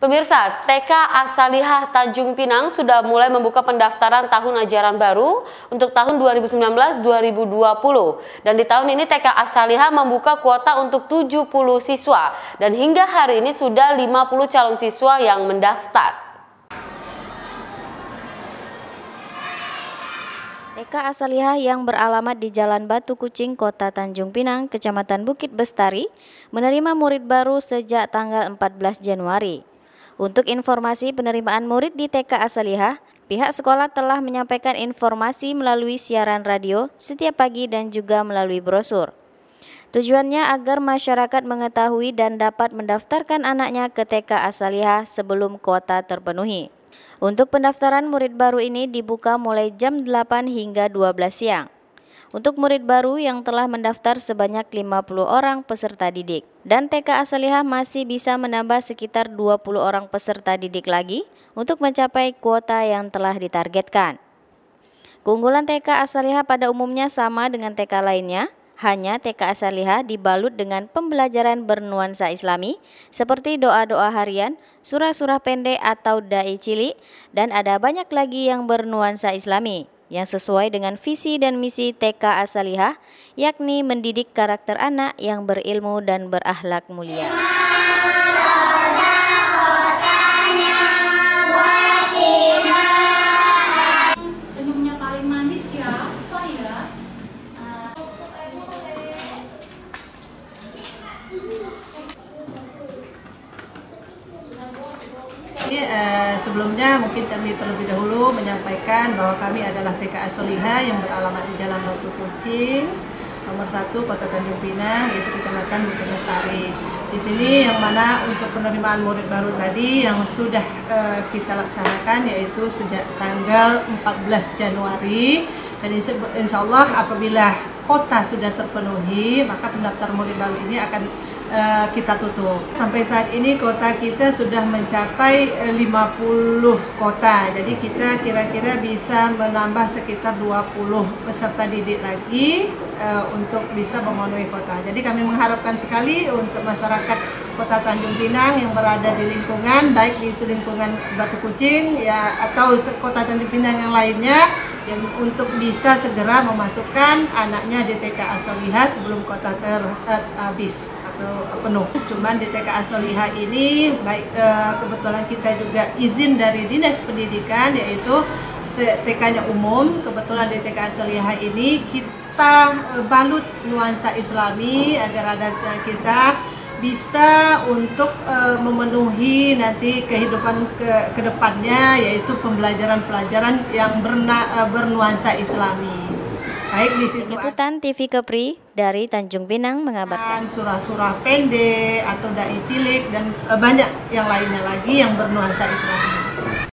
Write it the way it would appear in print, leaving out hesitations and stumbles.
Pemirsa, TK As-Salihah Tanjung Pinang sudah mulai membuka pendaftaran tahun ajaran baru untuk tahun 2019-2020. Dan di tahun ini TK As-Salihah membuka kuota untuk 70 siswa. Dan hingga hari ini sudah 50 calon siswa yang mendaftar. TK As-Salihah yang beralamat di Jalan Batu Kucing, Kota Tanjung Pinang, Kecamatan Bukit Bestari, menerima murid baru sejak tanggal 14 Januari. Untuk informasi penerimaan murid di TK As-Salihah, pihak sekolah telah menyampaikan informasi melalui siaran radio setiap pagi dan juga melalui brosur. Tujuannya agar masyarakat mengetahui dan dapat mendaftarkan anaknya ke TK As-Salihah sebelum kuota terpenuhi. Untuk pendaftaran murid baru ini dibuka mulai jam 8 hingga 12 siang. Untuk murid baru yang telah mendaftar sebanyak 50 orang peserta didik. Dan TK As-Salihah masih bisa menambah sekitar 20 orang peserta didik lagi untuk mencapai kuota yang telah ditargetkan. Keunggulan TK As-Salihah pada umumnya sama dengan TK lainnya, hanya TK As-Salihah dibalut dengan pembelajaran bernuansa Islami seperti doa-doa harian, surah-surah pendek atau dai cilik, dan ada banyak lagi yang bernuansa Islami yang sesuai dengan visi dan misi TK As-Salihah, yakni mendidik karakter anak yang berilmu dan berakhlak mulia. Senyumnya paling manis ya, apa ya? Sebelumnya mungkin kami terlebih dahulu menyampaikan bahwa kami adalah TK As-Salihah yang beralamat di Jalan Batu Kucing, nomor 1 Kota Tanjung Pinang, yaitu Kecamatan Bukit Bestari. Di sini yang mana untuk penerimaan murid baru tadi yang sudah kita laksanakan yaitu sejak tanggal 14 Januari, dan insya Allah apabila kota sudah terpenuhi maka pendaftar murid baru ini akan kita tutup. Sampai saat ini kota kita sudah mencapai 50 kota. Jadi kita kira-kira bisa menambah sekitar 20 peserta didik lagi untuk bisa memenuhi kota. Jadi kami mengharapkan sekali untuk masyarakat Kota Tanjung Pinang yang berada di lingkungan, baik itu lingkungan Batu Kucing ya atau Kota Tanjung Pinang yang lainnya, yang untuk bisa segera memasukkan anaknya di TK As-Salihah sebelum kota terhabis atau penuh. Cuman di TK As-Salihah ini baik kebetulan kita juga izin dari Dinas Pendidikan, yaitu TK-nya umum. Kebetulan di TK As-Salihah ini kita balut nuansa Islami agar anak kita bisa untuk memenuhi nanti kehidupan kedepannya, yaitu pembelajaran-pelajaran yang bernuansa Islami. Baik, di situ Liputan TV Kepri dari Tanjung Pinang mengabarkan. Surah-surah pendek atau dai cilik dan banyak yang lainnya lagi yang bernuansa Islami.